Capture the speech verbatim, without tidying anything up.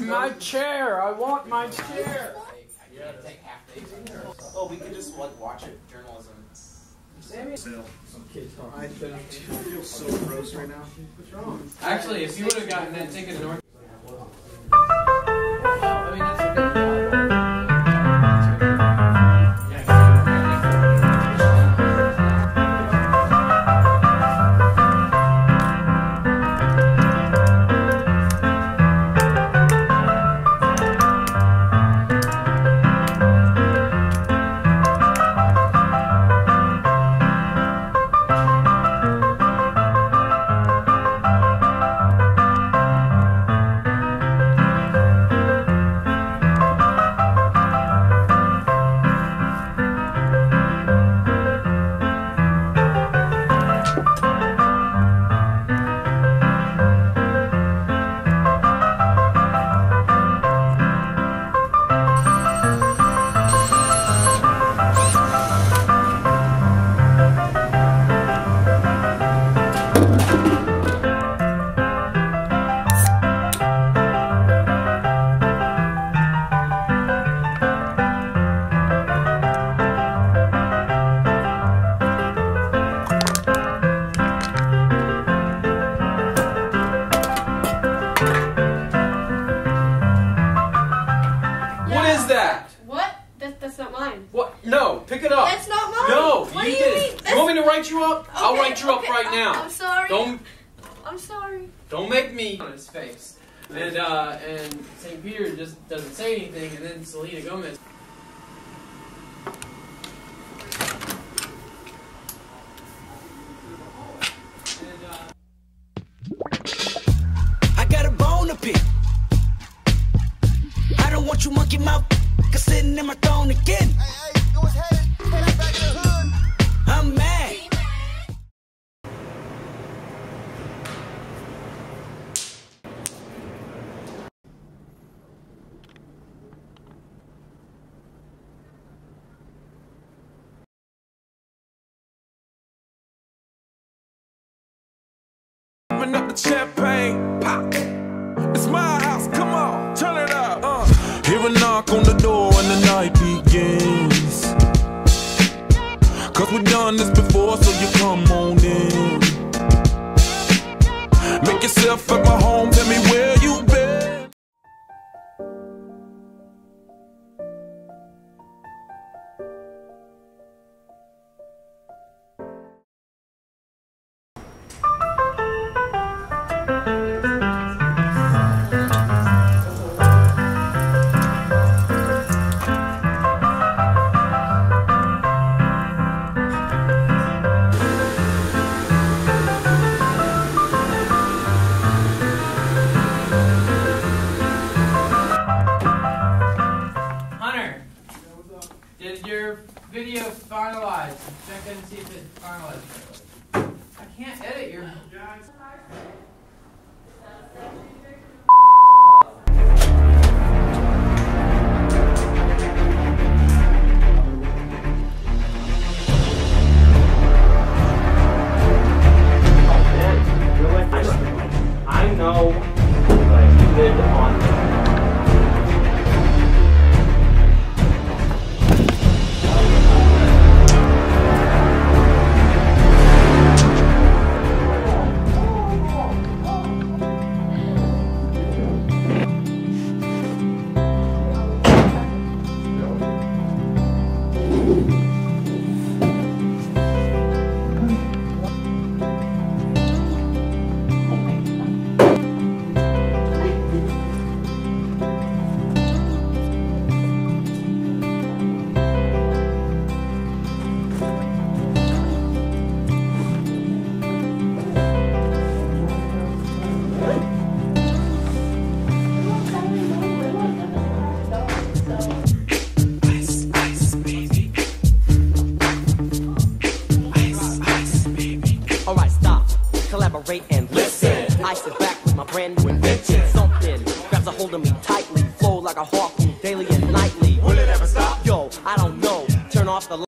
My chair! I want my chair! Yeah, take half days. Oh, we could just like watch it. Journalism. Sammy? Some kids I feel so gross right now. What's wrong? Actually, if you would have gotten that ticket to North. I mean, that's a good that? What? That, that's not mine. What? No, pick it up. That's not mine. No, what you do did you it. mean? You want me to write you up? Okay, I'll write you okay, up right I'm, now. I'm sorry. Don't. I'm sorry. Don't make me on his face. And uh, and Saint Peter just doesn't say anything, and then Selena Gomez. I got a bone to pick. I don't want you monkey mouth sitting in my throne again. Hey, hey, it was headed, headed back to the hood. I'm mad. Open up the champagne, pop. It's my house, come on, turn it up. Uh. Hear a knock on the door and the night begins. Cause we've done this before, so you come on in. Make yourself at my home, tell me where you been. Did your video finalize? Check in and see if it's finalized. I can't edit your. I know, like, you lived on. Collaborate and listen. I sit back with my brand new invention. Something grabs a hold of me tightly. Flow like a harpoon daily and nightly. Will it ever stop? Yo, I don't know. Turn off the